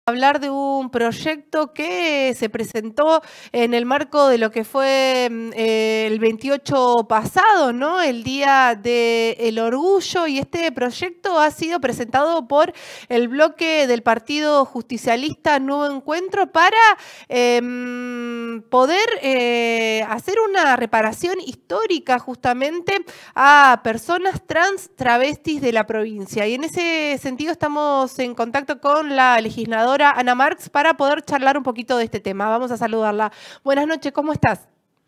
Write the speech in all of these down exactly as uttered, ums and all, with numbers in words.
Hablar de un proyecto que se presentó en el marco de lo que fue eh, el veintiocho pasado, ¿no? El Día del Orgullo, y este proyecto ha sido presentado por el bloque del Partido Justicialista Nuevo Encuentro para eh, poder eh, hacer una reparación histórica justamente a personas trans travestis de la provincia. Y en ese sentido estamos en contacto con la legisladora Ana Marx para poder charlar un poquito de este tema. Vamos a saludarla. Buenas noches, ¿cómo estás?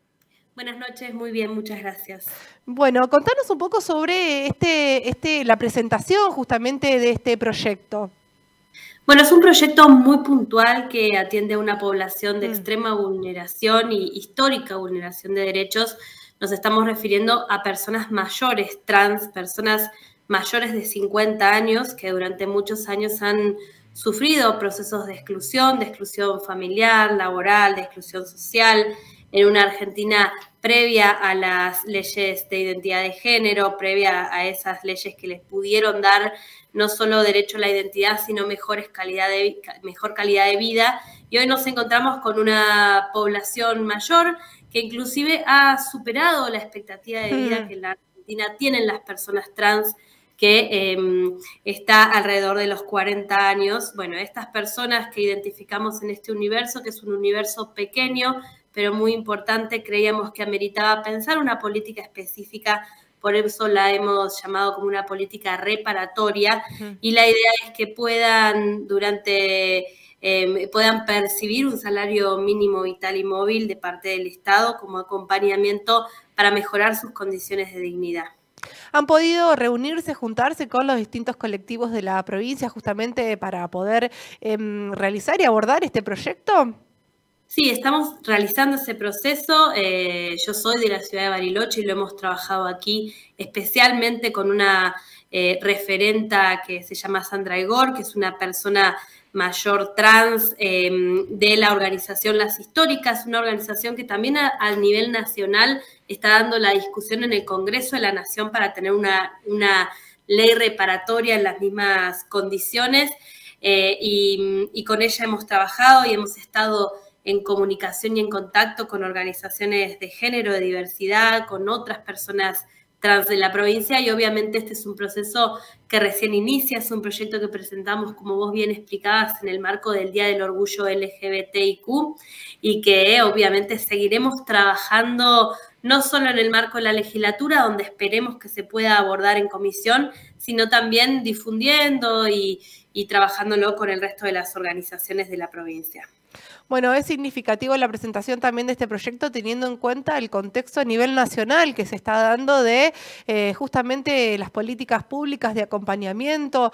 Buenas noches, muy bien, muchas gracias. Bueno, contanos un poco sobre este, este, la presentación justamente de este proyecto. Bueno, es un proyecto muy puntual que atiende a una población de Mm. extrema vulneración y histórica vulneración de derechos. Nos estamos refiriendo a personas mayores, trans, personas mayores de cincuenta años que durante muchos años han sufrido procesos de exclusión, de exclusión familiar, laboral, de exclusión social, en una Argentina previa a las leyes de identidad de género, previa a esas leyes que les pudieron dar no solo derecho a la identidad, sino mejores calidad de, mejor calidad de vida. Y hoy nos encontramos con una población mayor que inclusive ha superado la expectativa de vida que en la Argentina tienen las personas trans, que eh, está alrededor de los cuarenta años. Bueno, estas personas que identificamos en este universo, que es un universo pequeño, pero muy importante, creíamos que ameritaba pensar una política específica, por eso la hemos llamado como una política reparatoria, uh-huh. Y la idea es que puedan durante... Eh, puedan percibir un salario mínimo vital y móvil de parte del Estado como acompañamiento para mejorar sus condiciones de dignidad. ¿Han podido reunirse, juntarse con los distintos colectivos de la provincia justamente para poder eh, realizar y abordar este proyecto? Sí, estamos realizando ese proceso. Eh, yo soy de la ciudad de Bariloche y lo hemos trabajado aquí especialmente con una eh, referenta que se llama Sandra Igor, que es una persona mayor trans eh, de la organización Las Históricas, una organización que también a, a nivel nacional está dando la discusión en el Congreso de la Nación para tener una, una ley reparatoria en las mismas condiciones. Eh, y, y con ella hemos trabajado y hemos estado en comunicación y en contacto con organizaciones de género, de diversidad, con otras personas trans de la provincia, y obviamente este es un proceso que recién inicia, es un proyecto que presentamos, como vos bien explicabas, en el marco del Día del Orgullo L G B T I Q, y que obviamente seguiremos trabajando no solo en el marco de la legislatura, donde esperemos que se pueda abordar en comisión, sino también difundiendo y, y trabajándolo con el resto de las organizaciones de la provincia. Bueno, es significativo la presentación también de este proyecto teniendo en cuenta el contexto a nivel nacional que se está dando de eh, justamente las políticas públicas de acompañamiento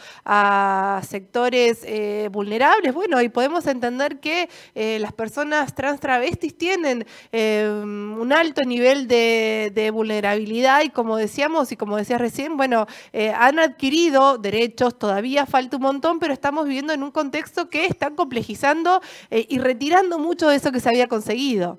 a sectores eh, vulnerables. Bueno, y podemos entender que eh, las personas trans travestis tienen eh, un alto nivel de, de vulnerabilidad y, como decíamos y como decías recién, bueno, eh, han adquirido derechos, todavía falta un montón, pero estamos viviendo en un contexto que están complejizando eh, y retirando tirando mucho de eso que se había conseguido.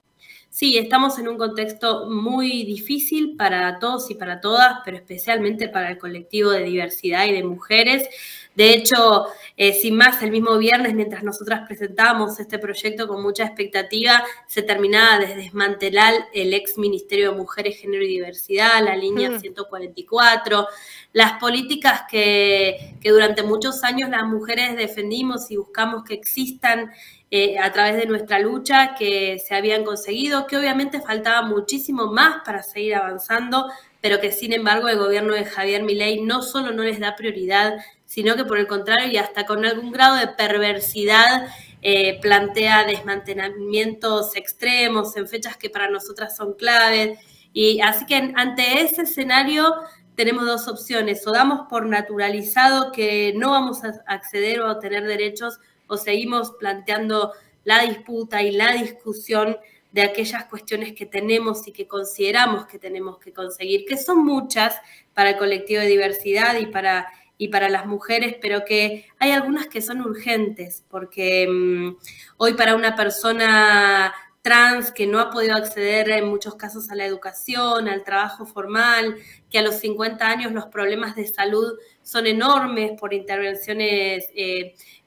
Sí, estamos en un contexto muy difícil para todos y para todas, pero especialmente para el colectivo de diversidad y de mujeres. De hecho, eh, sin más, el mismo viernes, mientras nosotras presentábamos este proyecto con mucha expectativa, se terminaba de desmantelar el ex Ministerio de Mujeres, Género y Diversidad, la línea mm. ciento cuarenta y cuatro, las políticas que, que durante muchos años las mujeres defendimos y buscamos que existan Eh, a través de nuestra lucha, que se habían conseguido, que obviamente faltaba muchísimo más para seguir avanzando, pero que sin embargo el gobierno de Javier Milei no solo no les da prioridad, sino que por el contrario y hasta con algún grado de perversidad eh, plantea desmantelamientos extremos en fechas que para nosotras son claves. Y así que ante ese escenario tenemos dos opciones: o damos por naturalizado que no vamos a acceder o a tener derechos, o seguimos planteando la disputa y la discusión de aquellas cuestiones que tenemos y que consideramos que tenemos que conseguir, que son muchas para el colectivo de diversidad y para, y para las mujeres, pero que hay algunas que son urgentes, porque um, hoy para una persona trans que no ha podido acceder en muchos casos a la educación, al trabajo formal, que a los cincuenta años los problemas de salud son enormes por intervenciones eh,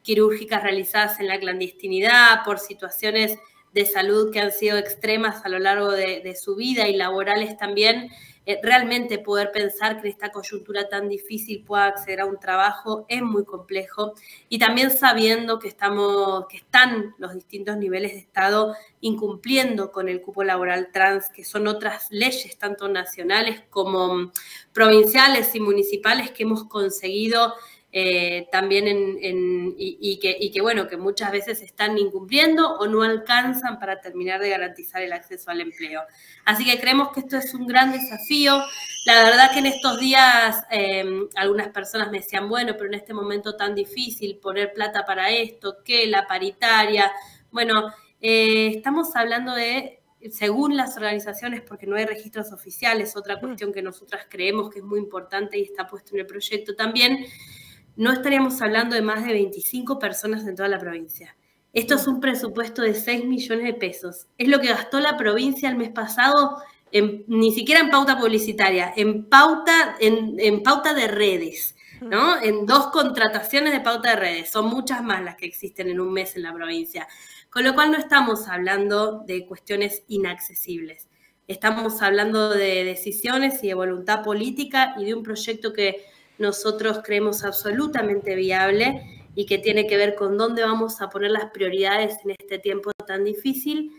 quirúrgicas realizadas en la clandestinidad, por situaciones de salud que han sido extremas a lo largo de, de su vida y laborales también, eh, realmente poder pensar que en esta coyuntura tan difícil pueda acceder a un trabajo es muy complejo. Y también sabiendo que, estamos, que están los distintos niveles de Estado incumpliendo con el cupo laboral trans, que son otras leyes, tanto nacionales como provinciales y municipales, que hemos conseguido Eh, también en, en, y, y, que, y que, bueno, que muchas veces están incumpliendo o no alcanzan para terminar de garantizar el acceso al empleo. Así que creemos que esto es un gran desafío. La verdad que en estos días eh, algunas personas me decían, bueno, pero en este momento tan difícil poner plata para esto, ¿qué? La paritaria. Bueno, eh, estamos hablando de, según las organizaciones, porque no hay registros oficiales, otra cuestión que nosotras creemos que es muy importante y está puesto en el proyecto también, no estaríamos hablando de más de veinticinco personas en toda la provincia. Esto es un presupuesto de seis millones de pesos. Es lo que gastó la provincia el mes pasado, en, ni siquiera en pauta publicitaria, en pauta, en, en pauta de redes, ¿no? En dos contrataciones de pauta de redes. Son muchas más las que existen en un mes en la provincia. Con lo cual no estamos hablando de cuestiones inaccesibles. Estamos hablando de decisiones y de voluntad política y de un proyecto que nosotros creemos absolutamente viable y que tiene que ver con dónde vamos a poner las prioridades en este tiempo tan difícil.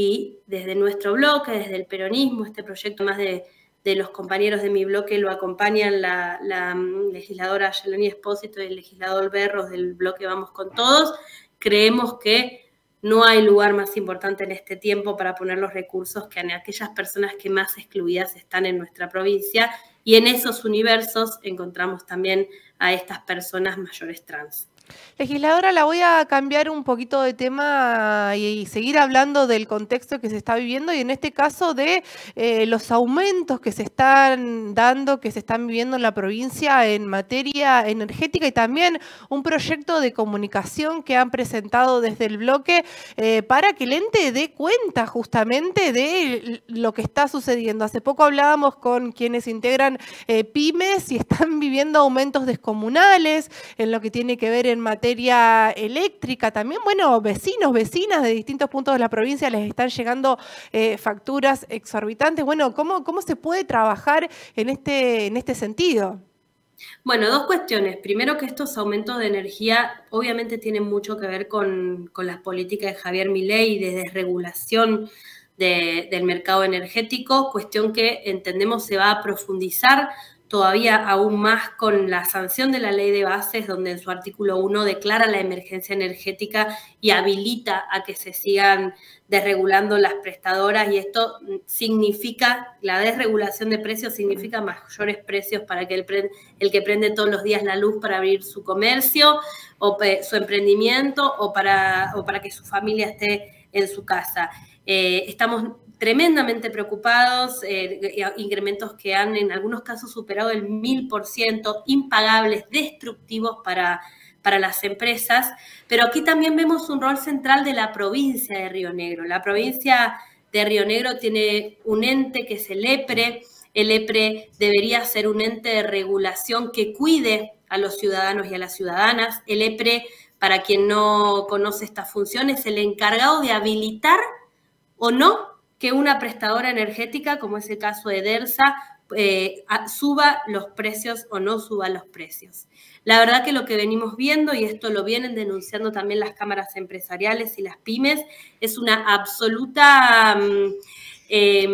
Y desde nuestro bloque, desde el peronismo, este proyecto más de, de los compañeros de mi bloque lo acompañan la, la legisladora Yeleni Espósito y el legislador Berros del bloque Vamos con Todos. Creemos que no hay lugar más importante en este tiempo para poner los recursos que en aquellas personas que más excluidas están en nuestra provincia. Y en esos universos encontramos también a estas personas mayores trans. Legisladora, la voy a cambiar un poquito de tema y, y seguir hablando del contexto que se está viviendo y en este caso de eh, los aumentos que se están dando, que se están viviendo en la provincia en materia energética y también un proyecto de comunicación que han presentado desde el bloque eh, para que el ente dé cuenta justamente de lo que está sucediendo. Hace poco hablábamos con quienes integran eh, pymes y están viviendo aumentos descomunales en lo que tiene que ver en materia eléctrica, también, bueno, vecinos, vecinas de distintos puntos de la provincia les están llegando eh, facturas exorbitantes. Bueno, ¿cómo, cómo se puede trabajar en este, en este sentido? Bueno, dos cuestiones. Primero, que estos aumentos de energía obviamente tienen mucho que ver con, con las políticas de Javier Milei de desregulación de, del mercado energético, cuestión que entendemos se va a profundizar todavía aún más con la sanción de la ley de bases, donde en su artículo uno declara la emergencia energética y habilita a que se sigan desregulando las prestadoras, y esto significa, la desregulación de precios significa mayores precios para que el, pre, el que prende todos los días la luz para abrir su comercio o pe, su emprendimiento o para, o para que su familia esté en su casa. Eh, estamos tremendamente preocupados, eh, incrementos que han en algunos casos superado el mil por ciento, impagables, destructivos para, para las empresas, pero aquí también vemos un rol central de la provincia de Río Negro. La provincia de Río Negro tiene un ente que es el EPRE. El EPRE debería ser un ente de regulación que cuide a los ciudadanos y a las ciudadanas. El EPRE, para quien no conoce esta función, es el encargado de habilitar o no que una prestadora energética, como es el caso de DERSA, eh, suba los precios o no suba los precios. La verdad que lo que venimos viendo, y esto lo vienen denunciando también las cámaras empresariales y las pymes, es una absoluta eh,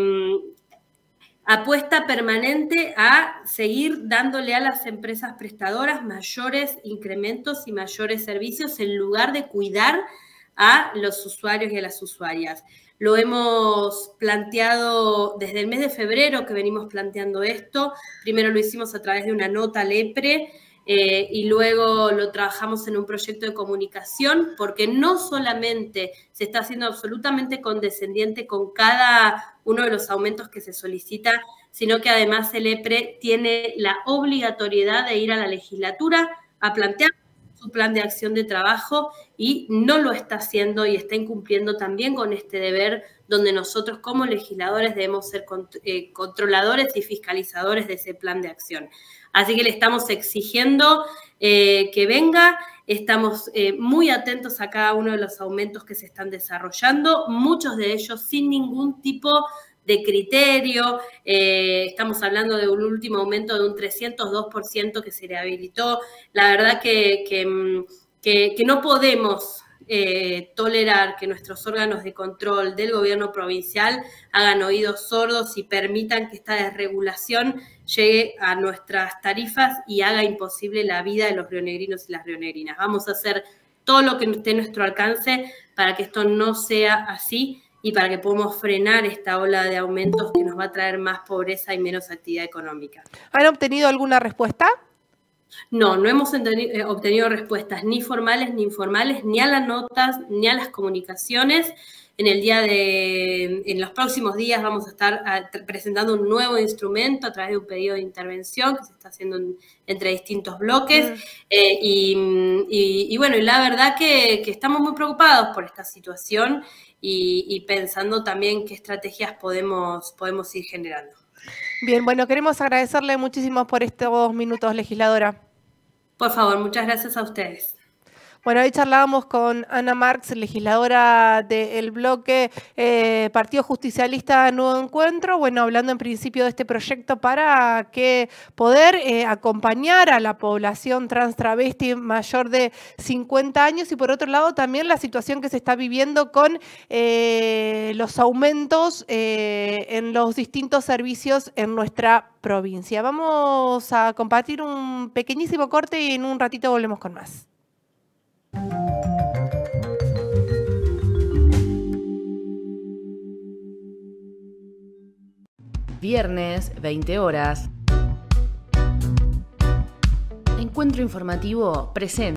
apuesta permanente a seguir dándole a las empresas prestadoras mayores incrementos y mayores servicios en lugar de cuidar a los usuarios y a las usuarias. Lo hemos planteado desde el mes de febrero que venimos planteando esto. Primero lo hicimos a través de una nota al EPRE eh, y luego lo trabajamos en un proyecto de comunicación, porque no solamente se está haciendo absolutamente condescendiente con cada uno de los aumentos que se solicita, sino que además el EPRE tiene la obligatoriedad de ir a la legislatura a plantear su plan de acción de trabajo y no lo está haciendo y está incumpliendo también con este deber donde nosotros como legisladores debemos ser eh, controladores y fiscalizadores de ese plan de acción. Así que le estamos exigiendo eh, que venga, estamos eh, muy atentos a cada uno de los aumentos que se están desarrollando, muchos de ellos sin ningún tipo de criterio. Eh, estamos hablando de un último aumento de un trescientos dos por ciento que se le habilitó. La verdad que, que, que, que no podemos eh, tolerar que nuestros órganos de control del gobierno provincial hagan oídos sordos y permitan que esta desregulación llegue a nuestras tarifas y haga imposible la vida de los rionegrinos y las rionegrinas. Vamos a hacer todo lo que esté a nuestro alcance para que esto no sea así y para que podamos frenar esta ola de aumentos que nos va a traer más pobreza y menos actividad económica. ¿Han obtenido alguna respuesta? No, no hemos obtenido respuestas ni formales ni informales, ni a las notas, ni a las comunicaciones. En el día de, en los próximos días vamos a estar presentando un nuevo instrumento a través de un pedido de intervención que se está haciendo en, entre distintos bloques. Mm. Eh, y, y, y bueno, y la verdad que, que estamos muy preocupados por esta situación y, y pensando también qué estrategias podemos, podemos ir generando. Bien, bueno, queremos agradecerle muchísimo por estos minutos, legisladora. Por favor, muchas gracias a ustedes. Bueno, hoy charlábamos con Ana Marx, legisladora del bloque eh, Partido Justicialista Nuevo Encuentro, bueno, hablando en principio de este proyecto para que poder eh, acompañar a la población trans travesti mayor de cincuenta años y por otro lado también la situación que se está viviendo con eh, los aumentos eh, en los distintos servicios en nuestra provincia. Vamos a compartir un pequeñísimo corte y en un ratito volvemos con más. Viernes, veinte horas. Encuentro informativo presente.